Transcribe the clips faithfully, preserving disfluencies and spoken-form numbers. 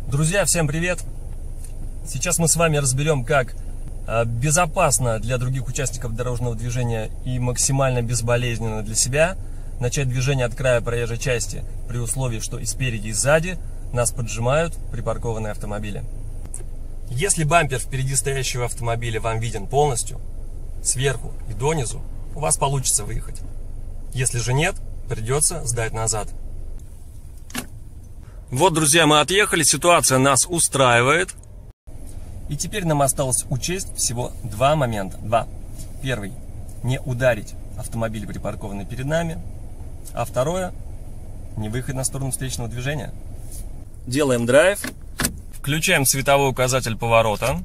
Друзья, всем привет! Сейчас мы с вами разберем, как безопасно для других участников дорожного движения и максимально безболезненно для себя начать движение от края проезжей части при условии, что и спереди, и сзади нас поджимают припаркованные автомобили. Если бампер впереди стоящего автомобиля вам виден полностью, сверху и донизу, у вас получится выехать. Если же нет, придется сдать назад. Вот, друзья, мы отъехали, ситуация нас устраивает. И теперь нам осталось учесть всего два момента. Два. Первый. Не ударить автомобиль, припаркованный перед нами. А второе. Не выехать на сторону встречного движения. Делаем драйв. Включаем световой указатель поворота.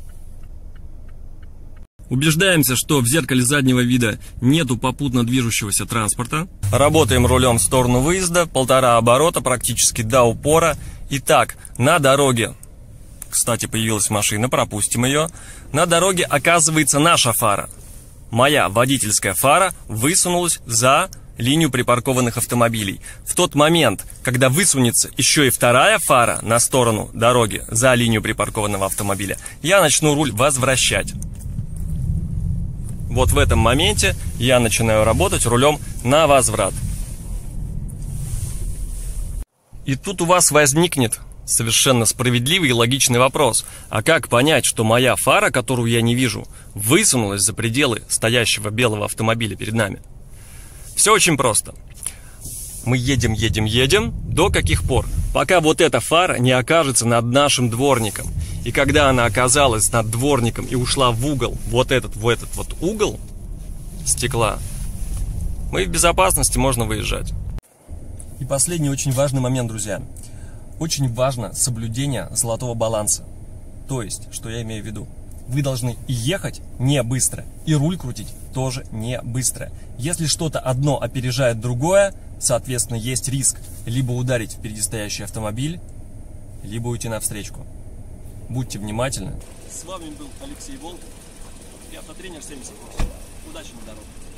Убеждаемся, что в зеркале заднего вида нету попутно движущегося транспорта. Работаем рулем в сторону выезда, полтора оборота, практически до упора. Итак, на дороге, кстати, появилась машина, пропустим ее. На дороге оказывается наша фара. Моя водительская фара высунулась за линию припаркованных автомобилей. В тот момент, когда высунется еще и вторая фара на сторону дороги за линию припаркованного автомобиля, я начну руль возвращать. Вот в этом моменте я начинаю работать рулем на возврат. И тут у вас возникнет совершенно справедливый и логичный вопрос. А как понять, что моя фара, которую я не вижу, высунулась за пределы стоящего белого автомобиля перед нами? Все очень просто. Мы едем, едем, едем. До каких пор? Пока вот эта фара не окажется над нашим дворником. И когда она оказалась над дворником и ушла в угол, вот этот, в этот вот угол стекла, мы в безопасности, можно выезжать. И последний очень важный момент, друзья. Очень важно соблюдение золотого баланса. То есть, что я имею в виду? Вы должны и ехать не быстро, и руль крутить тоже не быстро. Если что-то одно опережает другое, соответственно, есть риск либо ударить впереди стоящий автомобиль, либо уйти навстречку. Будьте внимательны. С вами был Алексей Волков и автотренер семьдесят восемь. Удачи на дороге!